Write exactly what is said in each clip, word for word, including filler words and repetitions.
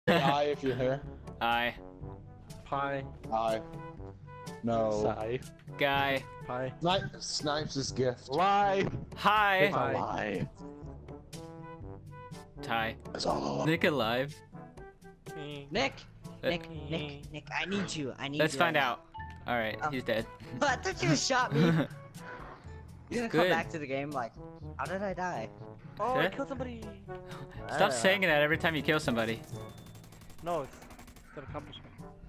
Hi, if you're here. I. Pie. Hi. No. Sigh. Guy. Pie. Snipe, Snipes' is gift. Lie. Hi. It's a Hi. lie. Ty. It's all a lie. Nick alive. Nick! Uh, Nick, Nick, Nick, I need you. I need Let's you. find right out. Alright, Um, he's dead. now. I thought you just shot me. You're gonna come Good. back to the game like, how did I die? Oh, I Good. killed somebody. Stop Uh, saying that every time you kill somebody. No, it's, it's an accomplishment.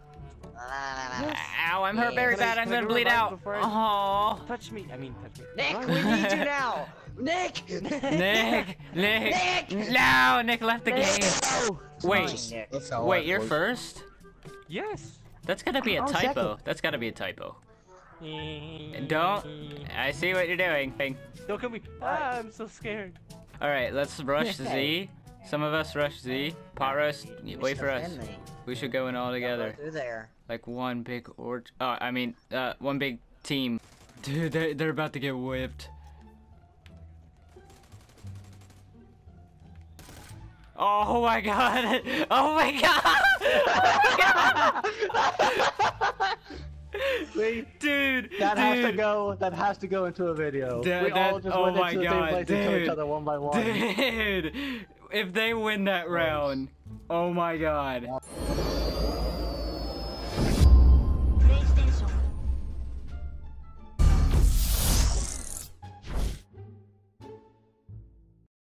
Ow, I'm hurt Yeah. very Can I- bad. I'm can I gonna do bleed revive out. before Oh. Touch me. I mean, touch me. Nick, Run. we need you now. Nick! Nick, Nick, Nick! no, Nick left the Nick! game. No! Wait, Nick. That's how wait, I you're was. first? Yes. That's gotta be a Oh, typo. second. That's gotta be a typo. Don't. Don't. I see what you're doing. Bing. Don't kill me. Ah, I'm so scared. All right, let's rush Z. Some of us rush Z. Pot roast, wait for us. Defend me. We should go in all Go together, through there. like one big or. Oh, I mean, uh, one big team. Dude, they they're about to get whipped. Oh my god! Oh my god! Oh my god! Wait. Dude, That dude, has to go. That has to go into a video. That- we all that- just oh went my into the God, same place and killed dude. each other one by one. dude! If they win that round, oh my god.